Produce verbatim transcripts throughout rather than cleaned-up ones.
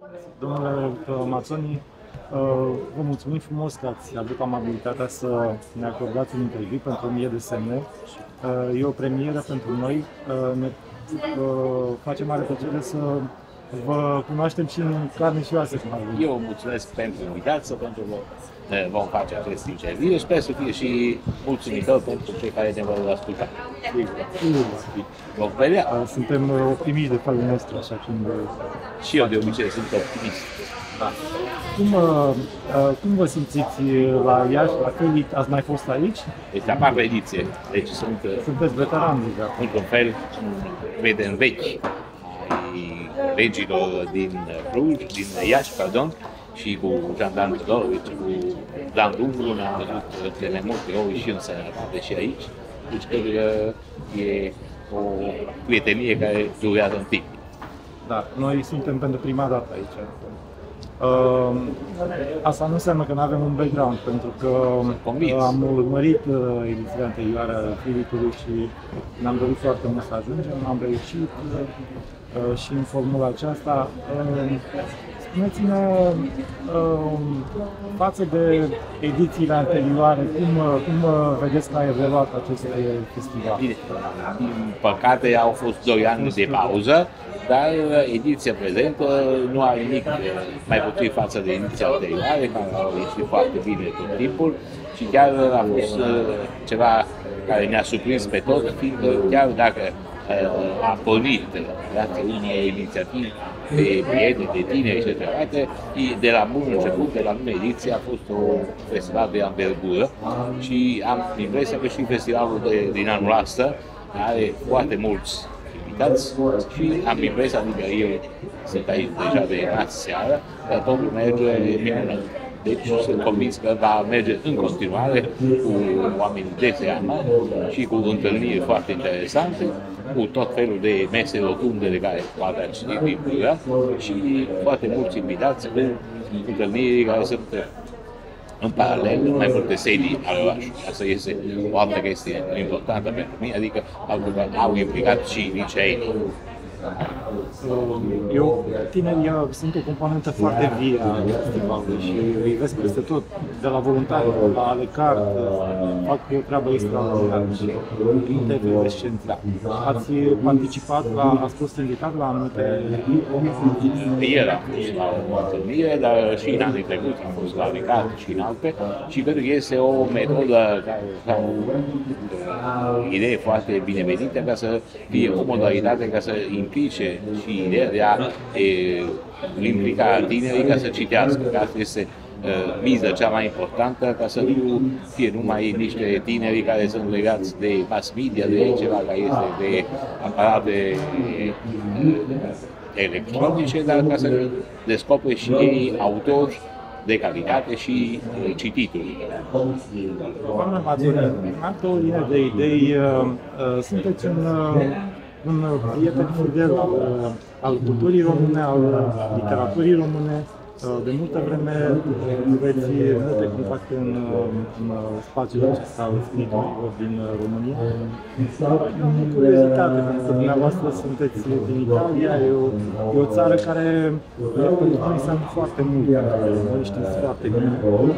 Domnule Mazzoni, vă mulțumim frumos că ați avut amabilitatea să ne acordați un interviu pentru o mie de semne. E o premieră pentru noi. Ne face mare plăcere să vă cunoaștem și în carne și oase. Eu mulțumesc pentru invitație, pentru că vom face acest interviu. Sper să fie și mulțumitor pentru cei care ne vor asculta. Vom vedea. Suntem optimiști de felul nostru, așa când... Și eu de obicei sunt optimist. Da. Cum, cum vă simțiți la Iași, la Philly? Ați mai fost aici? Este a patra ediție, deci sunt... Sunteți veterani deja. Într-un fel, prieteni vechi ai regilor din Cluj, din Iași, pardon, și cu Jean-Dan Todorovici, cu Dan Dumbru, ne-am văzut de mai multe ori și în sănătate și aici. Deci cred că e o prietenie care durează în timp. Da, noi suntem pentru prima dată aici. Uh, asta nu înseamnă că nu avem un background, pentru că uh, am urmărit uh, ediția anterioară a Philipului și ne-am dorit foarte mult să ajungem, am reușit uh, și în formula aceasta. Uh, Spuneți-ne, uh, față de edițiile anterioare, cum, cum vedeți că a evoluat acest festival? Bine, din păcate au fost doi ani de pauză, dar ediția prezentă nu are nimic mai puțin față de ediția anterioare, care au ieșit foarte bine tot timpul și chiar a fost ceva care ne-a surprins pe toți, fiindcă chiar dacă a pornit grație unei inițiativi de prieteni, de tineri și de celelalte, de la bun început, de la prima ediție, a fost un festival de anvergură și am impresia că și festivalul de, din anul ăsta are foarte mulți invitați și am impresia, adică eu sunt aici deja de nați seara, că totul merge minunat. Deci sunt convins că va merge în continuare cu oameni de seamă și cu întâlniri foarte interesante, cu tot felul de mese rotunde de care poate ați citit din program și foarte mulți invitați cu întâlniri care sunt în paralel în mai multe sedii ale orașului. Asta este o altă chestie importantă pentru mine, adică au implicat și liceenii. Eu, tinerii sunt o componentă foarte vie a festivalului și îi vezi peste tot, de la voluntari, la Alecart, fac o treabă extraordinară și efervescenți. Ați participat, la, ați fost invitat la anumite... Ieri am fost la o întâlnire, dar și în anii trecuți am fost la Alecart și în alte și cred că este o metodă sau o idee foarte binevenită ca să fie o modalitate ca să implice și ideea de a e, implica tinerii ca să citească, că asta este uh, miza cea mai importantă, ca să nu fie numai niște tineri care sunt legați de mass media, de ceva care este de aparate uh, electronice, dar ca să descopere și ei autori de calitate și uh, citituri. Doamna Mazzoni, în altă linie de idei, uh, uh, sunteți un uh, un prieten fidel al, al culturii române, al literaturii române. De multă vreme aveți multe contacte în, în spațiul acesta al scriitorilor din România. Am o curiozitate, pentru că dumneavoastră sunteți din Italia, e o, e o țară care pentru noi înseamnă foarte mult, noi știți foarte bine.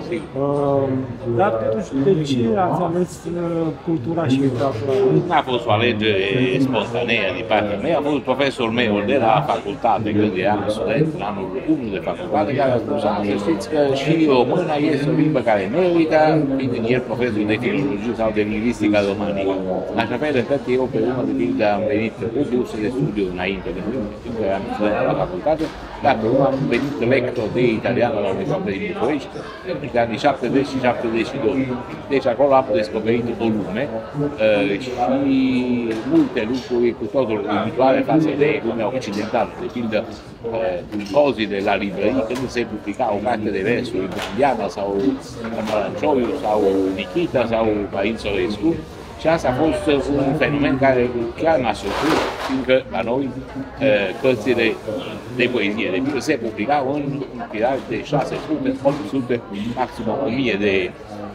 Dar totuși, de ce ați ales cultura și literatura? Nu a fost o alegere spontanee din partea mea, a fost profesorul meu de la facultate, când eram student în anul unu de facultate, care a spus, să știți că și româna este o limbă care merită, fiind el profesor de filologie sau de lingvistică românică. Așa fel încât eu, pe urmă de pildă, am venit cu burse de studiu înainte de timp, că am studiat la facultate, dar pe urmă am venit lector de italiană la Universitatea din București, în anii șaptezeci și șaptezeci și doi. Deci acolo am descoperit o lume uh, și multe lucruri cu totul uimitoare față de lumea occidentală. De pildă, uh, de la librării, când se publica o carte de versuri Bundiana sau Mălăncioiu sau Nikita sau Marin Sorescu. Și asta a fost un fenomen care chiar m-a surprins, fiindcă la noi cărțile de poezie de se publicau în un tiraj de șase sute, opt sute, maxim o mie de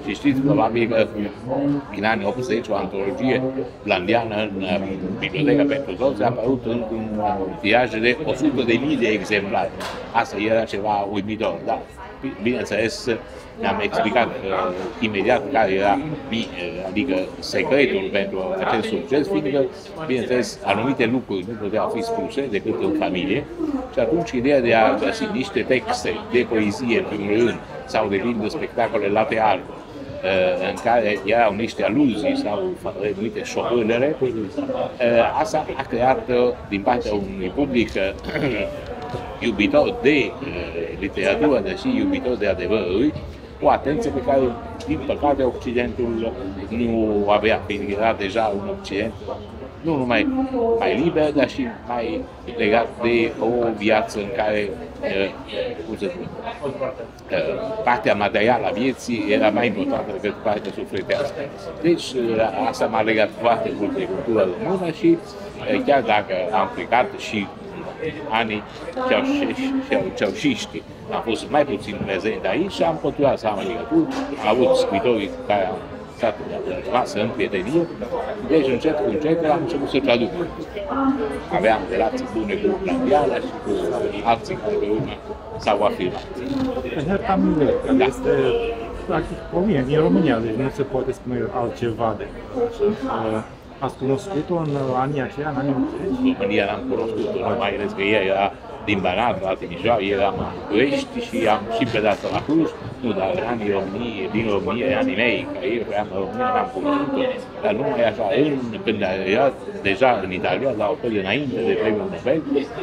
Și știți, probabil că în anii optzeci o antologie blandiană în Biblioteca pentru Toți a apărut într-un tiraj de o sută de mii de exemplare. Asta era ceva uimitor, dar bineînțeles ne-am explicat uh, imediat care era, adică secretul pentru acest succes, fiindcă, bineînțeles, anumite lucruri nu puteau fi spuse decât în familie și atunci ideea de a găsi niște texte de poezie, în primul rând, sau de pildă spectacole la teatru, uh, în care erau niște aluzii sau anumite șopârlere, uh, asta a creat, uh, din partea unui public uh, iubitor de uh, literatură, deși iubitor de adevărului, o atenție pe care, din păcate, Occidentul nu avea, fiindcă era deja un Occident nu numai mai liber, dar și mai legat de o viață în care, cum să spun, partea materială a vieții era mai importantă decât partea sufletească. Deci, asta m-a legat foarte mult de cultura română și, chiar dacă am plecat și anii ceaușiști am fost mai puțin prezent aici și am continuat să am legături, am avut scritorii care au stat rămasă în prietenie, deci încet cu încet am început să traduc. Aveam relații bune cu Blandiana și cu alții care pe urmă s-au afirmat. Herta Müller, care da. este practic român, din România, deci nu se poate spune altceva de așa. Ați cunoscut-o în anii aceia, în anii optzeci? România n-am cunoscut-o, nu mai ales că ea era din Banat, la Timișoara, eram în București și am și plecat la Cluj, nu, dar în anii România, din România, în anii mei, care eu eram în România, n-am cunoscut-o, dar numai așa, în, când era deja în Italia, la o fel înainte de premiul Nobel,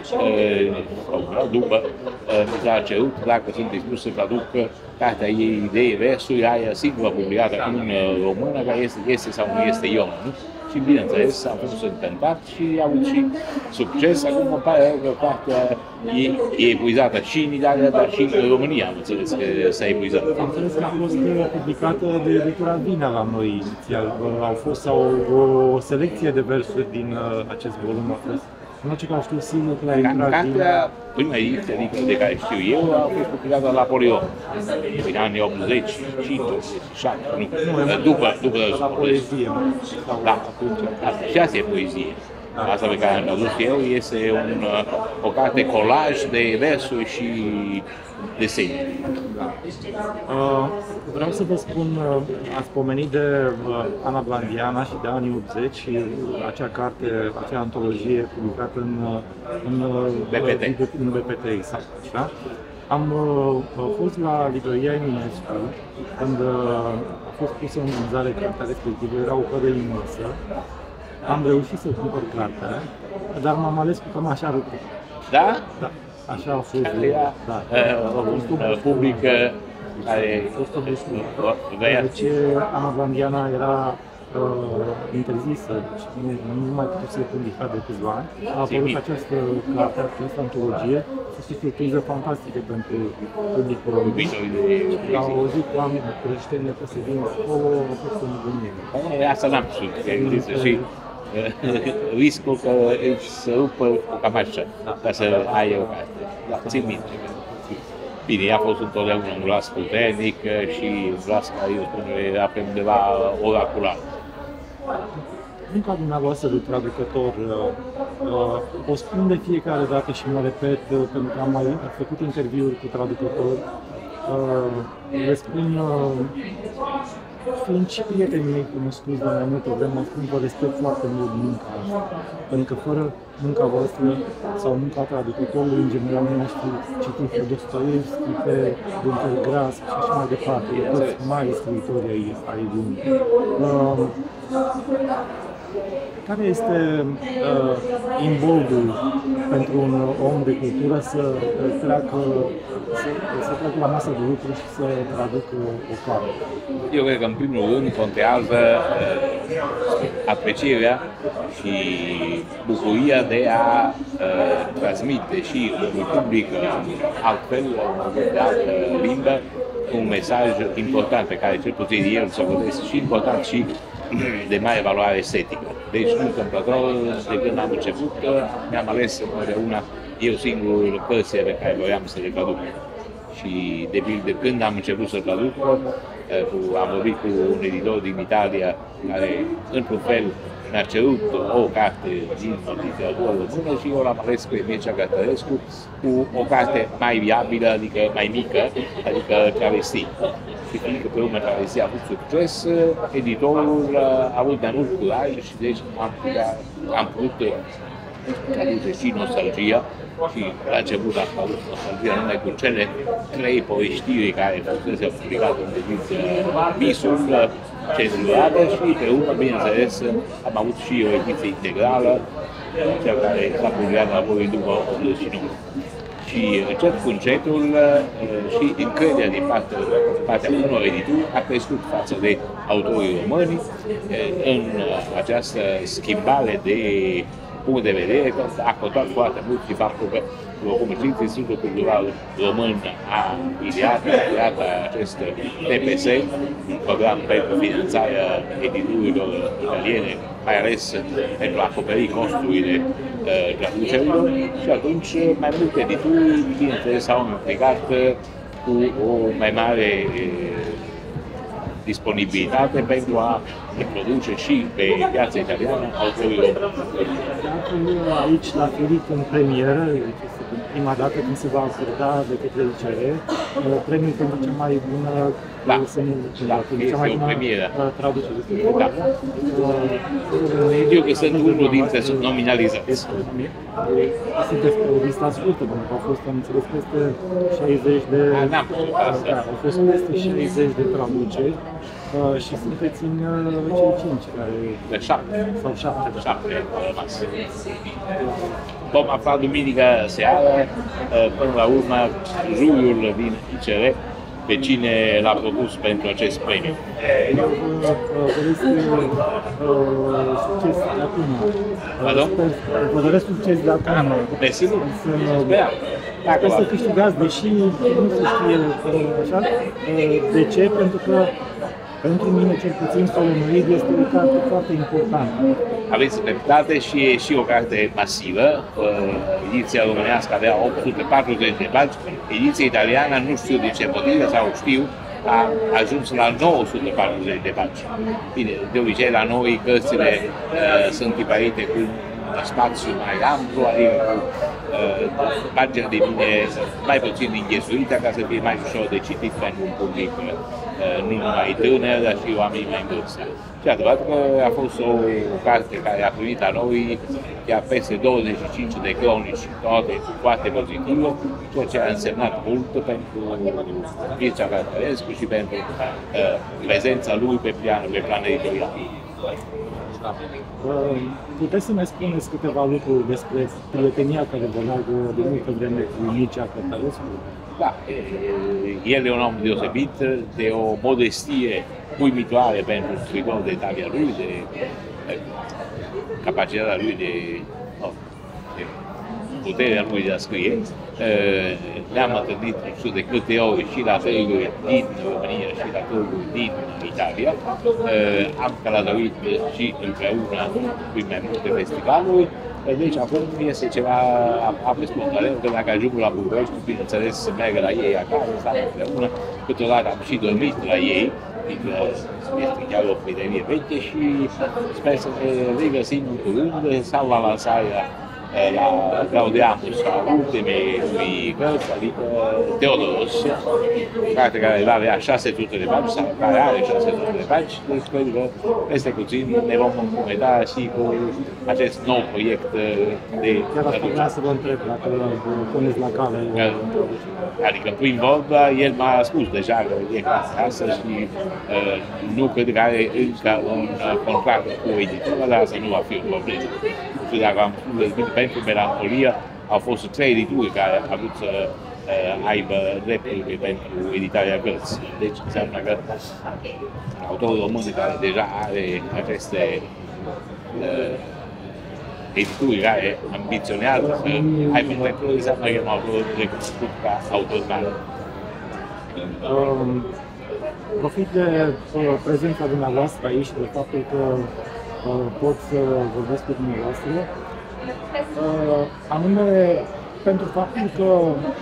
uh, după, uh, mi s-a cerut dacă sunt dispus să traduc cartea ei de versuri, aia singură publicată în română, care este, este sau nu este Ion, nu? Și bineînțeles, am fost încântat și am avut și succes. Acum mă pare că cartea e, e epuizată și în Italia, dar și în România, am înțeles că s-a epuizat. Am înțeles că a fost publicată de editura Vina la noi inițial. Au fost sau o selecție de versuri din uh, acest volum a fost. Nu știu că știu sigur că la editura Vina. Prima ediție de care știu eu a fost publicată la Napoleon, în anii optzeci și cinci optzeci și șapte, nu, după, după la poezie. Da, și asta e poezie. Asta pe care am tradus eu este un, o carte colaj de versuri și desene. Da. Uh, vreau să vă spun, uh, ați pomenit de uh, Ana Blandiana și de anii optzeci și acea carte, acea antologie publicată în, în B P T. În B P T, exact, așa. Am uh, fost la Librăria Eminescu când uh, a fost pusă în vânzare cartea respectivă, era o cără imensă. Am reușit să cumpăr cartea, dar m-am ales cu cămașa ruptă. Da? Da. Așa a fost. Care era da. uh, public care ce Ana Blandiana era uh, interzisă, deci nu, nu mai putea să se publica de câțiva ani. A apărut această carte, această antologie, a fost o surpriză fantastică pentru publicul român. Au auzit oameni creștini că se vin acolo, a fost o nebunie. Asta n-am știut, că există și riscul că își se rupă o cămașă ca să ai o carte. Da, țin minte. Bine, ea a fost întotdeauna un glas puternic și un glas care, eu spun, era pe undeva oracular. Munca dumneavoastră de traducător, uh, o spun de fiecare dată și mă repet, uh, pentru că am mai făcut interviuri cu traducători, uh, le spun, uh, fiind și prietenii mei cunoscuți de mai multă vreme, spun că respect foarte mult munca asta, pentru că fără munca voastră sau munca traducătorului, în general, nu aș fi citit pe Dostoievski, pe Günter Grass și așa mai departe, de toți mari scriitori ai, ai lumii. Uh, Care este uh, imboldul pentru un om de cultură să treacă, să, să treacă la masă de lucru și să traducă o carte? Eu cred că, în primul rând, contează uh, aprecierea și bucuria de a uh, transmite și unui public uh, altfel, de altă limbă, un mesaj important pe care cel puțin el să vedeți și important și de mare valoare estetică. Deci, nu întâmplător, de când am început, mi-am ales întotdeauna eu singur cărțile pe care voiam să le traduc. Și de pildă, când am început să traduc, am vorbit cu un editor din Italia care, într-un fel, mi-a cerut o carte din literatură română și eu l-am ales pe Mircea Cărtărescu cu o carte mai viabilă, adică mai mică, adică Travestii. Și fiindcă pe urmă Travestii a avut succes, editorul a avut mai mult curaj și deci am, am putut traduce și Nostalgia. Și la început am avut Nostalgia numai cu cele trei poveștiri care fusese publicate în ediție Visul, cenzurată și pe urmă, bineînțeles, am avut și o ediție integrală, cea care s-a publicat apoi după optzeci și nouă. Și încet cu încetul și încrederea din partea, partea unor edituri a crescut față de autorii români în această schimbare de punct de vedere, că a contat foarte mult și faptul că, după cum știți, Institutul Cultural Român a ideat, a creat acest T P S, un program pentru finanțarea editurilor italiene, mai ales pentru a acoperi costurile uh, traducerilor și atunci mai multe edituri, bineînțeles, s-au implicat cu o mai mare uh, disponibilitate pentru a introduce și pe piața italiană autorii români. Aici, la Ferit, în premieră, este prima dată când se va acorda de către I C R premiul pentru cea mai bună da, da, cea mai bună traducere. Da. Eu că sunt unul dintre nominalizați. Sunteți pe o listă scurtă, pentru că au fost, am înțeles, peste șaizeci de... A, n-am făcut asta. Da, au fost peste șaizeci de traduceri. Uh, și sunteți în uh, cei cinci care... De șapte. Sau șapte. Da. Șapte, rămas. Vom afla duminică seara, uh, până la urmă, juriul din I C R, pe cine l-a propus pentru acest premiu. Eu vă doresc succes de acum. Vă doresc succes de acum. Mersi mult. Dacă să câștigați, deși nu se știe așa, de ce? Pentru că pentru mine, cel puțin, Solenoid este o carte foarte importantă. Aveți dreptate și e și o carte masivă. Ediția românească avea opt sute patruzeci de pagini, ediția italiană, nu știu de ce motive, sau știu, a ajuns la nouă sute patruzeci de pagini. Bine, de obicei la noi cărțile uh, sunt tipărite cu un spațiu mai amplu, adică cu uh, pagina devine mai puțin înghesuită ca să fie mai ușor de citit pentru un public uh, nu numai tânăr, dar și oamenii mai în vârstă. Și adevărat că a fost o, o carte care a primit la noi chiar peste douăzeci și cinci de cronici, toate foarte pozitive, ceea ce a însemnat mult pentru Mircea Cărtărescu și pentru uh, prezența lui pe plan, pe plan editorial. Puteți să ne spuneți câteva lucruri despre prietenia care vă leagă de multă vreme cu Mircea Cărtărescu? Da, el e un om deosebit, de o modestie uimitoare pentru scriitor de talia lui, de, de capacitatea lui de, oh, de puterea lui de a scrie. Ne-am întâlnit nu știu de câte ori și la târguri din România și la târguri din Italia. Am călătorit și împreună prin mai multe festivaluri. Deci acum este ceva aproape spontaneu, că dacă ajung la București, bineînțeles, să merg la ei acasă, stau împreună. Câteodată am și dormit la ei, fiindcă este chiar o prietenie veche și sper să ne regăsim în curând sau la lansarea la Gaudeamus, la ultimei lui cărți, adică Teodoros, o carte care va avea șase sute de pagini, sau care are șase sute de pagini, deci cred că peste puțin ne vom încometa și cu acest nou proiect de Chiar asta vreau să vă întreb, dacă puneți la cale. Adică, prin vorbă, el m-a spus deja că e carte astăzi și uh, nu cred că are încă un uh, contract cu editura, dar asta nu va fi o problemă. Dacă am spus, pentru Melancolia au fost trei edituri care au vrut să uh, aibă drepturi pentru editarea cărții. Deci înseamnă că autorul român care deja are aceste uh, edituri care ambiționează să aibă drepturi, înseamnă că nu au vrut recunoscut ca autor mare. Um, profit de uh, prezența dumneavoastră aici și de faptul că uh, pot să vorbesc cu dumneavoastră, uh, anume pentru faptul că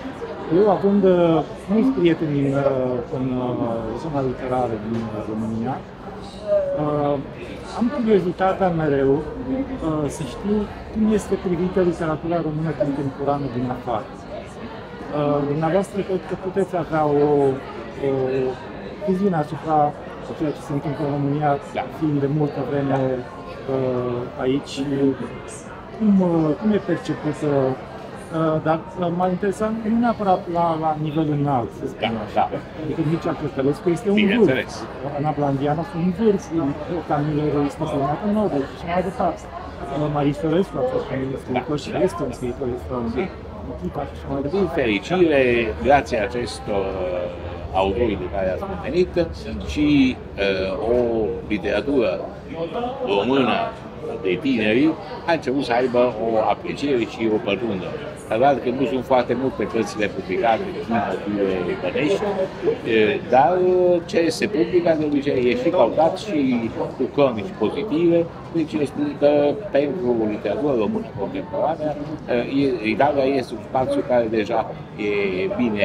Eu, având uh, mulți prieteni în, uh, în uh, zona literară din uh, România, uh, am curiozitatea mereu uh, să știu cum este privită literatura română contemporană din afară. Uh, dumneavoastră cred că puteți avea o, o viziune asupra ceea ce se întâmplă în România, da, fiind de multă vreme uh, aici. Cum, uh, cum e percepută? Uh, dar uh, m-a interesat nu neapărat la, la nivel înalt, să spunem Da, așa. da. Adică Mircea Cărtălescu este un Bineînțeles. vârf, Ana Blandianu este un vârf, Camilă este formată în Nobel și mai departe. Uh, Marie Sorescu a fost un scriitor și este un scriitor extraordinar. Din fericire, grație acestor autori de care ați pomenit, și uh, o literatură română de tineri a început să aibă o apreciere și o pătrundere. Dar că nu sunt foarte multe cărțile publicate din motive bănești, dar ce se publică de obicei e și cautat și cu cronici pozitive, deci eu spun că pentru literatură română contemporană, Italia este un spațiu care deja e bine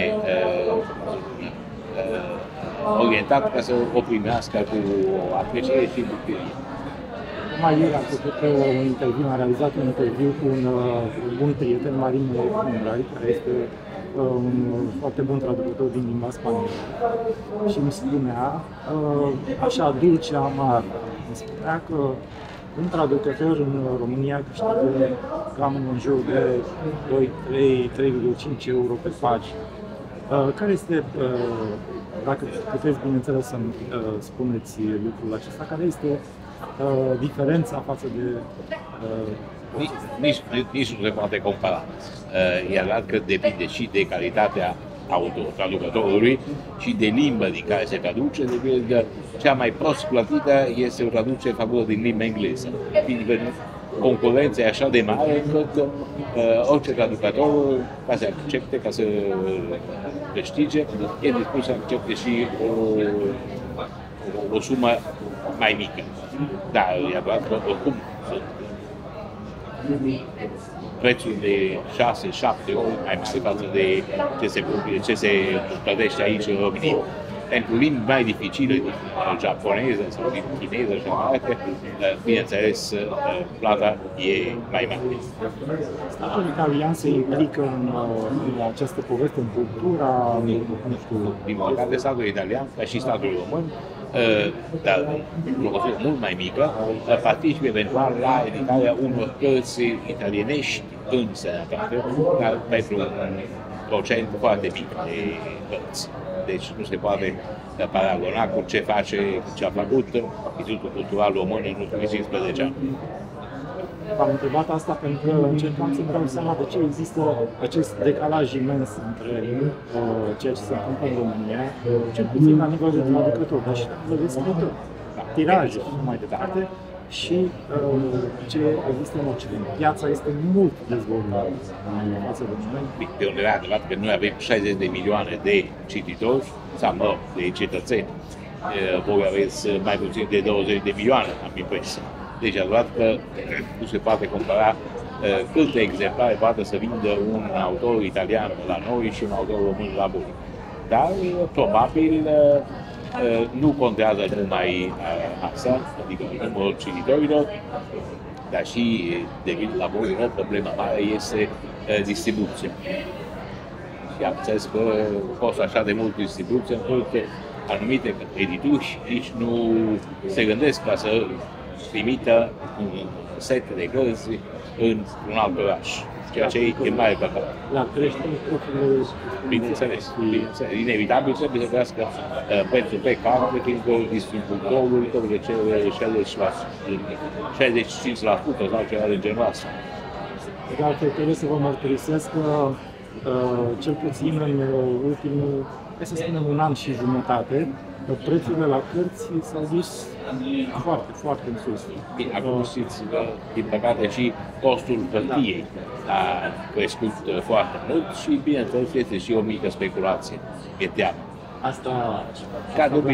orientat ca să o primească cu apreciere și bucurie. Mai ieri am făcut un interviu, am realizat un interviu cu un, un bun prieten, Marin Cumbrai, care este un foarte bun traducător din limba spaniolă. Și îmi spunea, așa dulce, amar, îmi spunea că un traducător în România câștigă cam în jur de doi, trei, trei virgulă cinci euro pe pagină. Care este, dacă puteți, bineînțeles, să-mi spuneți lucrul acesta, care este Uh, diferența față de... Uh, nici, nici, nici nu se poate compara. Uh, e adevărat că depinde și de calitatea autor, traducătorului și de limba din care se traduce, de pildă cea mai prost plătită este o traducere în favoare din limba engleză. Fiindcă concurența e așa de mare încât uh, orice traducător, ca să accepte, ca să câștige, e dispus să accepte și o, o, o sumă mai mică. Da, e adevărat că oricum prețul de șase șapte ori mai mare față de ce se, ce se plătește aici în România. Pentru limbi mai dificile, din japoneză sau din chineză și mai departe, bineînțeles, plata e mai mare. Statul italian se implică în, în această poveste, în cultura, nu știu... Din păcate, statul italian, ca și statul român, dar o măsură mult mai mică, participă eventual la editarea unor cărți italienești în sănătate, dar pentru un procent foarte mic de cărți. Deci nu se poate paragona cu ce face, ce a făcut Institutul Cultural Român în ultimii cincisprezece ani. Am întrebat asta pentru că încercam să-mi dau seama de ce există acest decalaj imens între uh, ceea ce se întâmplă în România, cel puțin la nivel de traducător, dar și la nivel de scriitor, tiraje și mai departe, și uh, ce există în Occident. Piața este mult dezvoltată în față de noi. Pe undeva adevărat că noi avem șaizeci de milioane de cititori, sau mă, de cetățeni. Voi aveți mai puțin de douăzeci de milioane, am impresia. Deci adevărat că nu se poate compara uh, câte exemplare poate să vindă un autor italian la noi și un autor român la voi. Dar probabil uh, nu contează numai uh, asta, adică numărul cititorilor, dar și devind la voi o problemă mare este uh, distribuția. Și am înțeles că costă așa de mult distribuție încât anumite edituri nici nu se gândesc ca să trimită un set de cărți într-un alt oraș, ceea ce e mare păcat. La creștere profilului. Bineînțeles, bineînțeles, inevitabil trebuie să crească uh, prețul pe carte, fiindcă distribuitorul trebuie să cere șaizeci și cinci la sută sau ceva de genul ăsta. De altfel, trebuie să vă mărturisesc că uh, cel puțin în ultimul, hai să spunem, un an și jumătate, prețurile la cărți s-au dus foarte, foarte în sus. Bine, acum știți că, din păcate, și costul hârtiei a crescut foarte mult și, bineînțeles, este și o mică speculație. E teamă. Asta... Ca de obicei.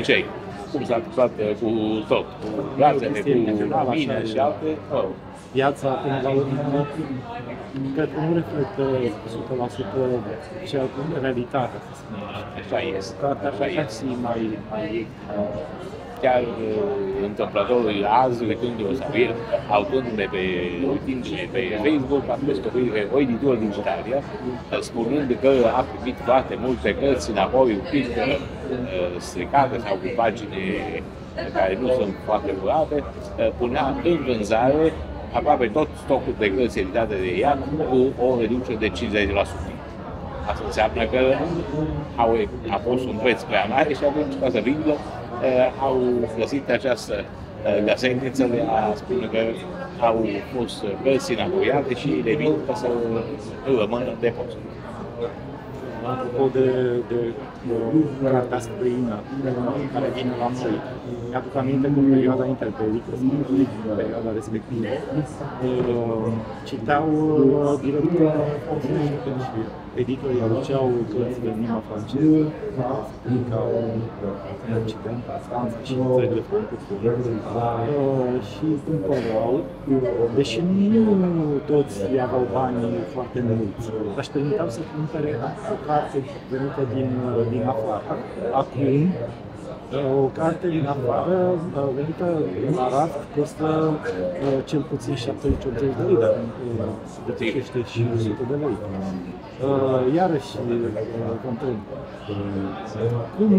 cum s-a întâmplat cu tot, cu gazele, cu mine și alte. Oh. Viața, până la urmă, cred că nu reflectă o sută la sută cea realitatea, să spunem. Așa este. Cartea ar putea fi mai, mai chiar întâmplător azi, uitându-mă sau ieri, autându-ne pe, uitându-ne pe Facebook, am descoperit că o editură din Italia, spunând că a primit foarte multe cărți înapoi, un pic stricate sau cu pagini care nu sunt foarte curate, punea în vânzare aproape tot stocul de cărți editate de ea cu o reducere de cincizeci la sută. Asta înseamnă că au, a fost un preț prea mare și atunci, ca să vindă, au găsit această găseniță de a spune că au fost cărți înapoiate și le vin ca să rămână în depozit. Apropo de, de, de cartea străină care vine la noi, mi-aduc aminte că în perioada interbelică, în perioada respectivă, citeau direct și editorii aduceau cărți de limba franceză, publicau în Occident, în Franța și în țările francofone și cumpărau, deși nu toți aveau bani foarte mulți, dar își permiteau să cumpere o carte venită din, din afară. Acum, o carte din afară venită la raft costă cel puțin șaptezeci optzeci de lei, dar depășește și o sută de lei. Iarăși, vă întreb, cum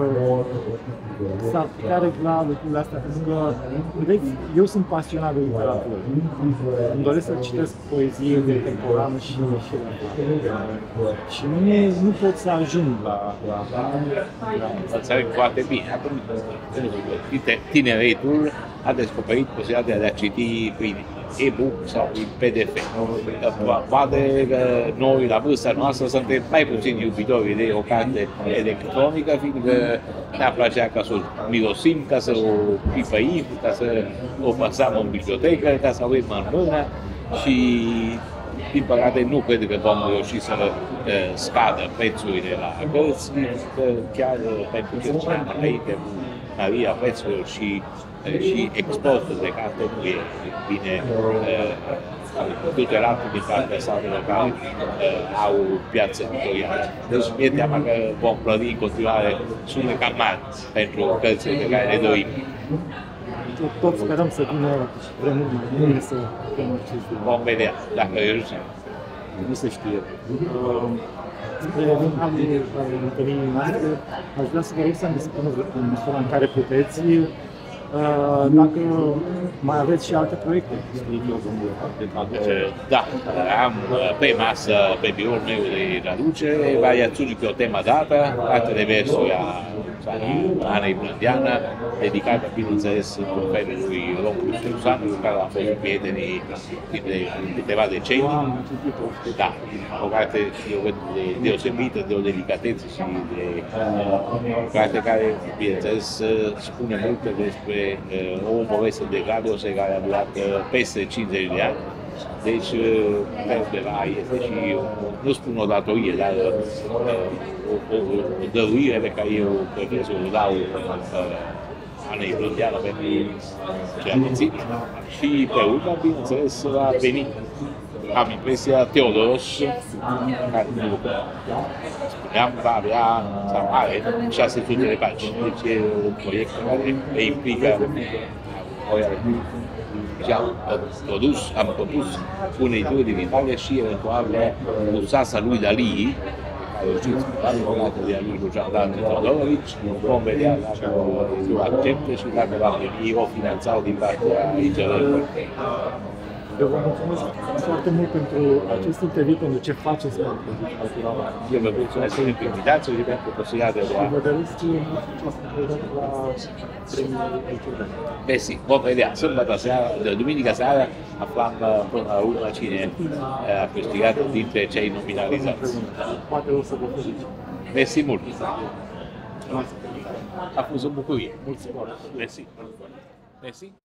s-ar putea regla lucrurile astea? Pentru că, vedeți, eu sunt pasionat de literatură. Îmi doresc să citesc poezie contemporană și și nu, nu pot să ajung la... la, la, la înțeleg foarte bine. Acum, tineretul a descoperit posibilitatea de a citi prin e-book sau prin P D F. Poate că noi, la vârsta noastră, suntem mai puțin iubitori de o carte electronică, fiindcă ne-ar plăcea ca să o mirosim, ca să o pipăim, ca să o păsăm în bibliotecă, ca să o avem în mână și, din păcate, nu cred că vom reuși să uh, scadă prețurile la cărți, că chiar pentru că spuneam înainte cu Maria prețurilor și și exportul de carte nu e bine tutelat din partea statelor care au piață editorială. Deci mi-e teama că vom plăti în continuare sume cam mari pentru cărțile pe care le dorim. Tot sperăm să vină vremuri mai bune să facem acest lucru. Vom vedea dacă reușim. Nu se știe. Spre finalul întâlnirii noastre, aș vrea să vă rog să-mi spuneți în măsura în care puteți dacă mai aveți și alte proiecte de traducere. Da, am pe masă, pe biroul meu de traducere, variațiuni pe o temă dată, carte de versuri a Anei Blândeană, dedicată, bineînțeles, într-un fel lui Romul Susan, cu care am fost prietenii de câteva decenii. Da, o carte deosebită, de o delicatețe și de o carte care, bineînțeles, spune multe despre o poveste de dragoste care a durat peste cincizeci de ani. Deci, de la este și, nu spun o datorie, dar o, o, o dăruire pe care eu prefer să o dau Anei Blândeană pentru ce a pățit. Și pe urmă, bineînțeles, a venit, am impresia, Teodoros, care nu spuneam, va avea, sau are șase sute de pagini. Deci e un proiect care le implică și am produs, am propus un editor din Italia și eventual cu Sasa lui Dalii, care știți, o de lui cu Jean-Dan Todorovici, vom vedea dacă o acceptă și dacă va primi o finanțare din partea Igerelor. Eu vă mulțumesc foarte mult pentru acest interviu, pentru ce faceți pentru literatura. Eu vă mulțumesc pentru invitație și pentru posibilitatea de a... Vă doresc la premiul. Mersi, vom vedea. Sâmbătă seara, de duminica seara, aflam până la urmă cine a câștigat dintre cei nominalizați. Poate o să vă felicit. Mersi mult. A fost o bucurie. Mulțumesc. Mersi. Mersi.